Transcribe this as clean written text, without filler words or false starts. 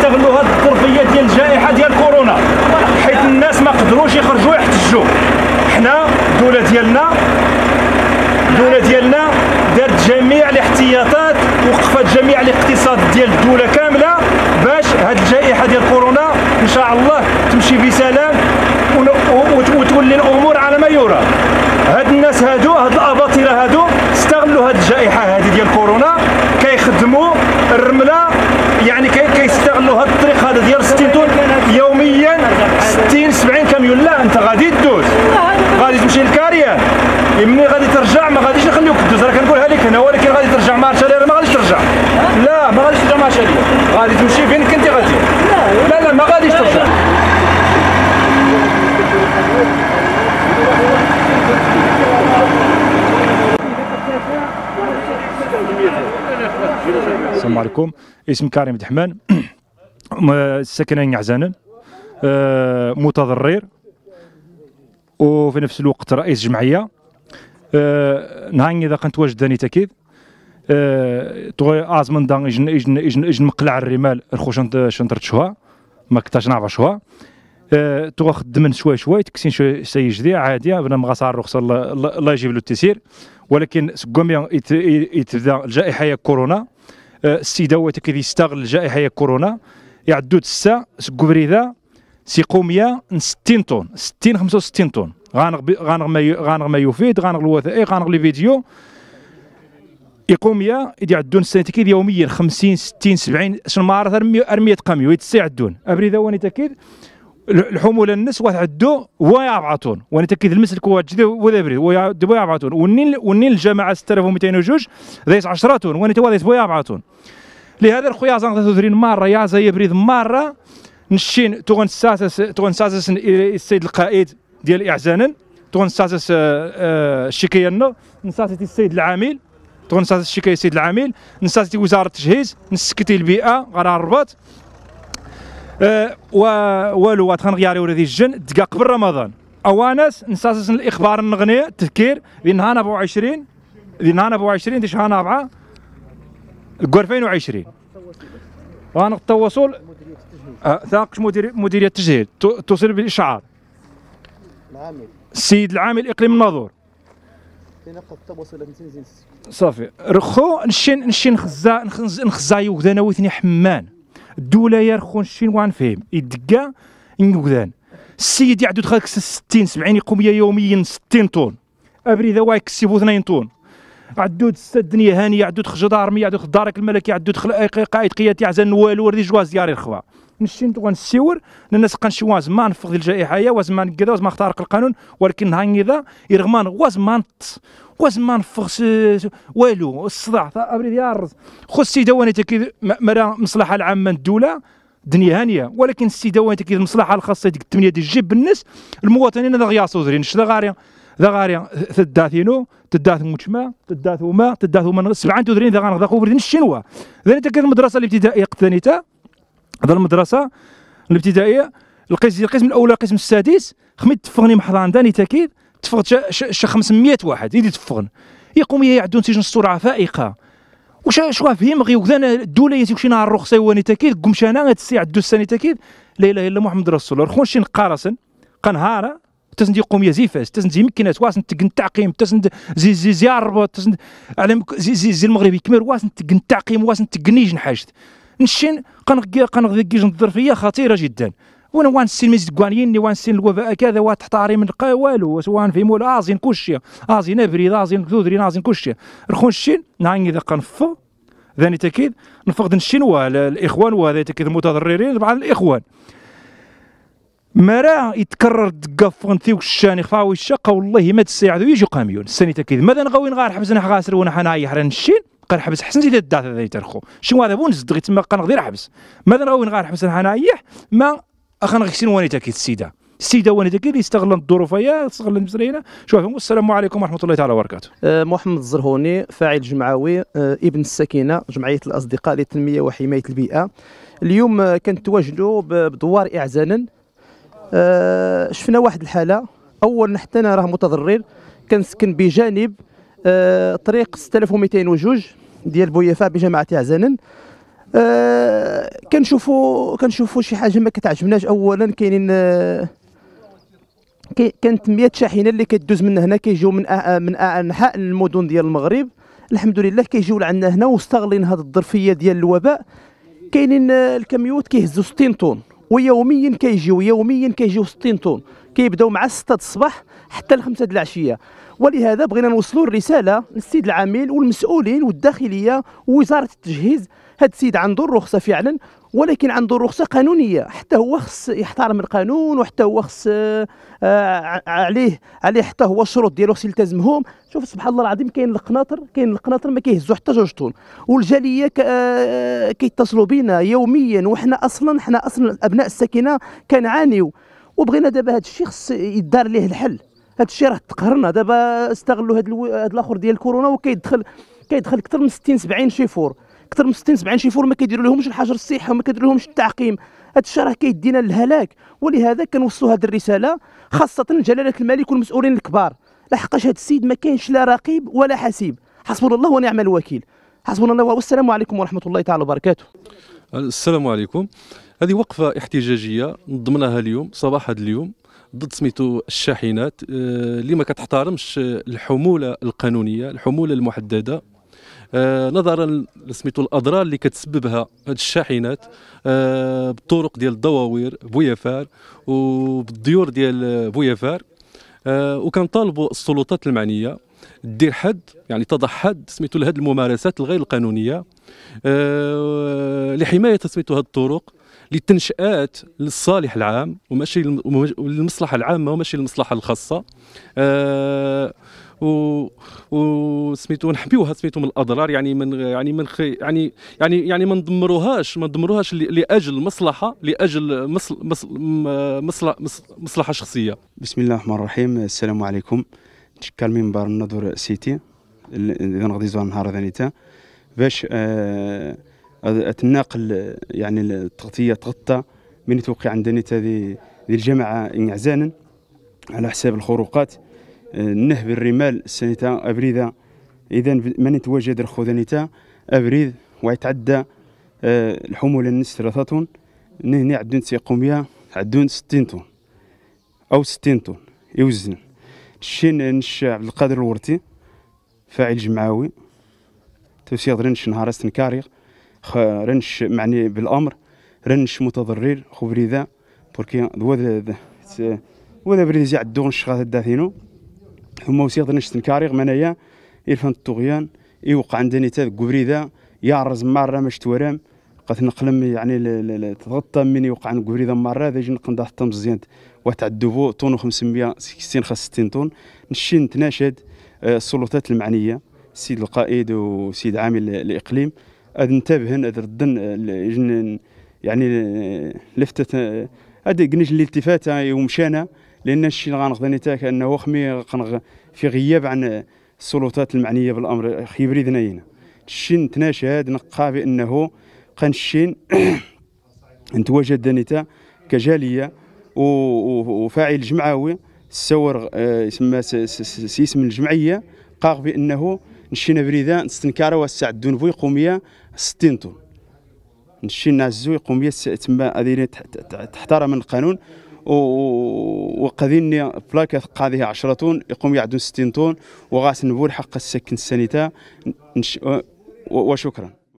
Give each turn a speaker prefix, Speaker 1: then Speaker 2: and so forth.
Speaker 1: كيستغلوا هذه الظرفيه ديال الجائحه ديال كورونا، حيت الناس ما قدروش يخرجوا يحتجوا. حنا الدوله ديالنا دارت جميع الاحتياطات، وقفت جميع الاقتصاد ديال الدوله كامله باش هذه الجائحه ديال كورونا ان شاء الله تمشي بسلام وتولي الامور على ما يرام. هاد الناس هاد الاباطره استغلوا هاد الجائحه هذه ديال كورونا، كيخدموا الرمله، يعني كيستغلوا هاد الطريق هذا ديال 60 طن يوميا، 60 70 كاميون. لا انت غادي تدوز، غادي تمشي للكاريان، ملي غادي ترجع ما غاديش نخليوك تدوز، راه كنقولها لك هنا، ولكن غادي ترجع مع الشاليه، ما غاديش ترجع. لا ما غاديش ترجع مع الشاليه، غادي تمشي فين كنتي غادي. لا ما غاديش ترجع. السلام عليكم، اسمي كريم دحمان، ساكن عزانن، متضرر وفي نفس الوقت رئيس جمعيه. نهار اذا كنت واجد داني تاكيد طوي ازمن دان اجن مقلع الرمال الخوش شنطرت شوها ما كنتاش نعرف شوها. تو خدمن شوي تكسين شي جديد عاديه بنا مغاص الرخصه الله يجيب له التيسير. ولكن سكوميا يتبدا الجائحه هي كورونا، السيده هو كيف يستغل الجائحه هي كورونا، يعدو الساعه سكوبريدا سيقوميا 60 طن 60 65 طن غانغ ما يفيد، غانغ الوثائق، غانغ لي فيديو يقوميا يعدون السنه يوميا 50 60 70 شنو ما عرف 400 كاميو يتساعدون ابريدا واني تاكيد الحموله الناس واحد عدو هو 4 طن واني تاكيد المسلك هو جديد وذا بريد هو 4 طن والنيل الجماعه 6202 ذايس 10 طن واني تو ذايس 4 طن. لهذا الخويا زان 33 مره يا زي بريد مره نشين تغنساسس السيد القائد ديال اعزانا تغنساسس الشكايه نساسيتي السيد العامل تغنساسس الشكايه السيد العامل نساسيتي وزاره التجهيز نسكتي البيئه غرا الرباط والو تغنغياري ولدي الجن دقا قبل رمضان اوانس نساسس الاخبار النغنيه التذكير ذي نهار 24 دي شهر 4 2020 وانا التواصل ثاقش مديريه التجهيز توصل بالاشعار السيد العامل الاقليم الناظور صافي رخو نشين نخزا يوغدان وثني حمان الدوله يا رخو نشين وان فهم يدقا يوغدان السيد يعدو دخلك 60 70 يقوم يوميا 60 طن ابريدا واي كسبو 2 طن عدود الدنيا هانيه عدود خجدارمي عدود دارك الملكي عدود قائد قيادي عزان والو وردي جواز ديالي الخوا نشين غنسيور الناس قنشوا زمان فقد الجائحه يا وزمان كذا وزمان اخترق القانون ولكن هانيذا يرغمان وزمان فغس والو الصداع ابريد يارز خو السيده وانت كي مرا مصلحه العامه الدوله دنيا هانيه ولكن السيده وانت كي المصلحه الخاصه ديك الثمانيه ديال الجيب بالناس المواطنين هذا غياصو درين شدا غاريا تداثينو تداث مجمع تداث من 7 تدرين ذا غنغدا بردين الشنوا ذا انت كان المدرسه الابتدائيه قثانيتا هذا المدرسه الابتدائيه القسم الاول القسم السادس خميت تفغني محضان داني تاكيد تفغت 500 واحد يدي تفغن يقوم يعدون سجن السرعه فائقه واش فهم غي وذا الدوله يمشي نهار الرخصه واني تاكيد قمشانا غتسي عدو السنه تاكيد لا اله الا محمد رسول الله رخون شي نقارسن قنهاره تسند يقوم يزيفاس تسند زي مكنات واسن تقن تعقيم تسند زي الرباط تسند على زي المغربي كمير واسن تقن تعقيم واسن تقنيج نحاجت نشين قنغ الظرفيه خطيره جدا وانا وان السين مزيد كوانيين وان السين الوباء كذا وتحتاري من والو سواء في مول ازين كلشي ازين ابريد ازين كذودرين ازين كلشي رخون الشين نعني اذا قنفض ذاني تاكيد نفقد الشين والاخوان وهذا تاكيد المتضررين طبعا الاخوان مرا يتكرر دقفون ثيو الشاني خفاوي الشقه والله ما تساعدوا يجوا كاميون السنه تاكيد ماذا نغاوين غير حبسنا خاسر وانا حنايا حرا نشين قال حبس حسن زيد الدات هذا يترخو شنو هذا بونز دغيا تما قنغ حبس ماذا نغاوين غير حبسنا حنايا ما اخنا غيكسين واني تاكيد السيده واني تاكيد يستغل الظروفيه يستغل المسرينه شوفوا والسلام عليكم ورحمه الله تعالى وبركاته.
Speaker 2: محمد الزرهوني فاعل جمعوي ابن السكينه جمعيه الاصدقاء للتنميه وحمايه البيئه. اليوم كنتواجدوا بدوار اعزانا شفنا واحد الحاله اول حتى انا راه متضرر كنسكن بجانب طريق 6202 ديال بويفا بجماعه اعزانا كنشوفوا شي حاجه ما كتعجبناش. اولا كاينين كانت 100 شاحنه اللي كدوز من هنا كيجيو من انحاء المدن ديال المغرب. الحمد لله كيجيو لعندنا هنا ومستغلين هذه الظرفيه ديال الوباء. كاينين الكاميوت كيهزوا 60 طن ويوميا كيجيو 60 طن، كيبداو مع 6 الصباح حتى ل 5 العشيه. ولهذا بغينا نوصلوا الرساله للسيد العامل والمسؤولين والداخليه ووزاره التجهيز. هذا السيد عنده الرخصه فعلا، ولكن عنده الرخصه قانونيه، حتى هو خص يحترم القانون، وحتى هو خص عليه حتى هو الشروط ديالو خص يلتزمهم. شوف سبحان الله العظيم، كاين القناطر ما كيهزوا حتى 2 طن، والجاليه كيتصلوا بنا يوميا، وحنا اصلا ابناء الساكنه كنعانيو. وبغينا دابا هذا الشيء خص يدار ليه الحل. هذا الشيء راه تقهرنا دابا. استغلوا هذا الاخر ديال الكورونا وكيدخل اكثر من 60 70 شيفور، اكثر من 60 70 شيفور ما كيديروا لهمش الحجر الصحي وما كيديروا لهمش التعقيم. هذا الشيء راه كيدينا للهلاك. ولهذا كنوصلوا هذه الرساله خاصه لجلاله الملك والمسؤولين الكبار، لحقاش هذا السيد ما كاينش لا رقيب ولا حسيب. حسبنا الله ونعم الوكيل. حسبنا الله. والسلام عليكم ورحمه الله تعالى وبركاته.
Speaker 3: السلام عليكم. هذه وقفه احتجاجيه نظمناها اليوم صباح هذا اليوم ضد سميتو الشاحنات اللي ما كتحترمش الحموله القانونيه، الحموله المحدده، نظرا لسميتو الاضرار اللي كتسببها هذه الشاحنات بالطرق ديال الضواوير بويافار وبالديور ديال بويافار. وكنطالبوا السلطات المعنيه دير حد، يعني تضع حد سميتو لهذه الممارسات الغير القانونيه لحمايه سميتو هذه الطرق للتنشئات للصالح العام وماشي للمصلحه العامه وماشي للمصلحه الخاصه. وسميتو نحميوها سميتو من الاضرار، يعني ما ندمروهاش لاجل مصلحه، لاجل مصلحه شخصيه.
Speaker 4: بسم الله الرحمن الرحيم. السلام عليكم. نتشكر منبر النظر سيتي اذا غادي زوار النهار ذانيتا باش اتناقل يعني التغطيه تغطى من توقع عندنا ديال الجماعه انعزانا على حساب الخروقات النهب الرمال السنه ابريده. اذا من يتواجد رخوذانيتا ابريد ويتعدى الحموله النس 3 طن، هنا عندنا قوميه عندنا 60 طن او 60 طن يوزن. نش عبد القادر الورتي فاعل جمعوي توسيط رنش نهار استنكاريغ رنش معني بالامر رنش متضرر خبريذا بوركي وذا بريزي عدو نشغال الداثينو ثم وسيط رنش استنكاريغ منايا يرفن الطغيان يوقع عندنا تا كبريذا يعرز مره مش تورام قد نقلم يعني تغطى من يوقع عند كبريذا مره ذا يجي نقنض حتى مزيان وتعدو طون و560 60 طن. نشي نتناشد السلطات المعنيه السيد القائد وسيد عامل الاقليم ننتبهن ردن يعني لفتت هذا قنيج الالتفات ومشانا لان الشيء اللي غنقضي تاك انه خمي في غياب عن السلطات المعنيه بالامر خيبريدنا هنا. الشيء نتناشد نقا بانه قنشين نتواجد دانيتا كجاليه وفاعل جمعوي السور يسمى اسم الجمعيه قاغ بانه نشينا بريده نستنكارا وسعدون بوي قوميه 60 طن نشي نعزو قوميه تما هذه تحترم القانون وقذيني بلاكه قاضيها 10 طن يقوم يعدون 60 طن وغاس نبول حق السكن السانيتا وشكرا.